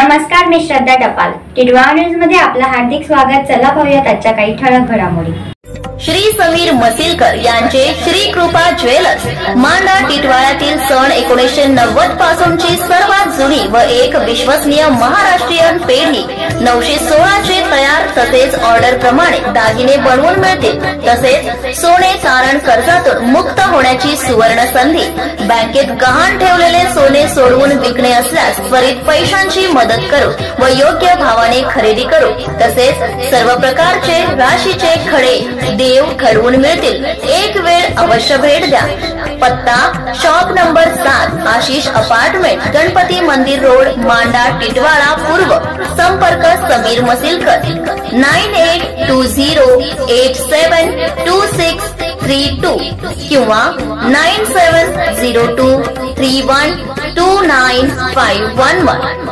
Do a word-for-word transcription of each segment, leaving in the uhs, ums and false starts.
नमस्कार, मी श्रद्धा टपाल. टिडवा न्यूज मध्ये आपलं हार्दिक स्वागत. चला पाहूयात आजच्या काही ठळक घडामोडी. श्री समीर मसिलकर यांचे श्री कृपा ज्वेलर्स मांडा टिटवाळ्यातील सन एकोणीसशे नव्वद पासूनची सर्वात जुनी व एक विश्वसनीय महाराष्ट्रीयन पेढी नऊशे सोळा चे तयार तसेच ऑर्डर प्रमाणे दागिने बनवून मिळतील. तसेच सोने तारण कर्जातून मुक्त होण्याची सुवर्ण संधी. बँकेत गहाण ठेवलेले सोने सोडवून विकणे असल्यास त्वरित पैशांची मदत करू व योग्य भावाने खरेदी करू. तसेच सर्व प्रकारचे राशीचे खडे देव घडवून मिळतील. एक वेळ अवश्य भेट द्या. पत्ता शॉप नंबर सात आशिष अपार्टमेंट, गणपती मंदिर रोड, मांडा टिटवाळा पूर्व. संपर्क Sameer Masilkar nine eight two zero eight seven two six three two किंवा nine seven zero two three one two nine five one one.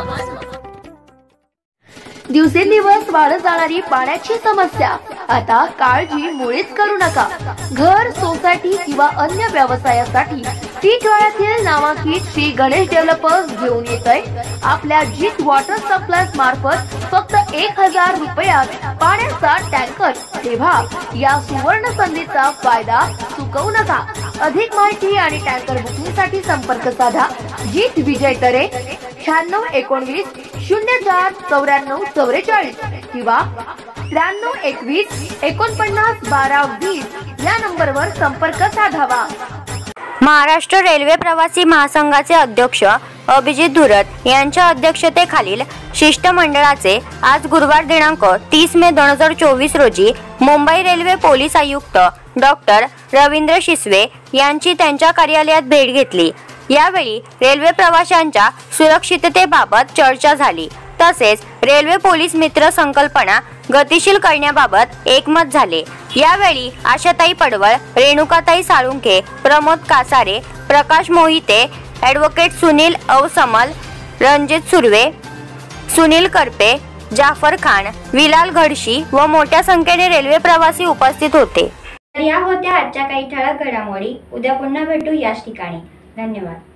दिवसेंदिवस वाढत जाणारी पाण्याची समस्या आता काळजी मुळीच करू नका. घर, सोसायटी किंवा अन्य व्यवसायासाठी टिटवाळ्यातील नामांकित श्री गणेश डेव्हलपर्स घेऊन येतय आपल्या जीत वॉटर सप्लाय मार्फत फक्त एक हजार रुपयात पाण्याचा टँकर. तेव्हा या सुवर्ण संधीचा फायदा चुकवू नका. अधिक माहिती आणि टँकर बुकिंग साठी संपर्क साधा जीत विजय तरे शहाण्णव एकोणवीस शून्य चार चौऱ्याण्णव चौवेचाळीस किंवा त्र्याण्णव एकवीस एकोणपन्नास बारा वीस या नंबरवर संपर्क साधावा. महाराष्ट्र रेल्वे प्रवासी महासंघाचे अध्यक्ष अभिजित धुरत यांच्या अध्यक्षतेखालील शिष्टमंडळाचे आज गुरुवार दिनांक तीस मे दोन हजार चोवीस रोजी मुंबई रेल्वे पोलीस आयुक्त डॉक्टर रवींद्र शिसवे यांची त्यांच्या कार्यालयात भेट घेतली. यावेळी रेल्वे प्रवाशांच्या सुरक्षिततेबाबत चर्चा झाली. तसेच रेल्वे पोलीस मित्र संकल्पना गतिशील करण्याबाबत एकमत झाले. यावेळी आशाताई पडवळ, रेणुकाताई साळुंखे, प्रमोद कासारे, प्रकाश मोहिते, ॲडव्होकेट सुनील अवसमल, रणजित सुर्वे, सुनील करपे, जाफर खान, विलाल घडशी व मोठ्या संख्येने रेल्वे प्रवासी उपस्थित होते. या होत्या आजच्या काही ठळक घडामोडी. उद्या पुन्हा भेटू याच ठिकाणी. धन्यवाद.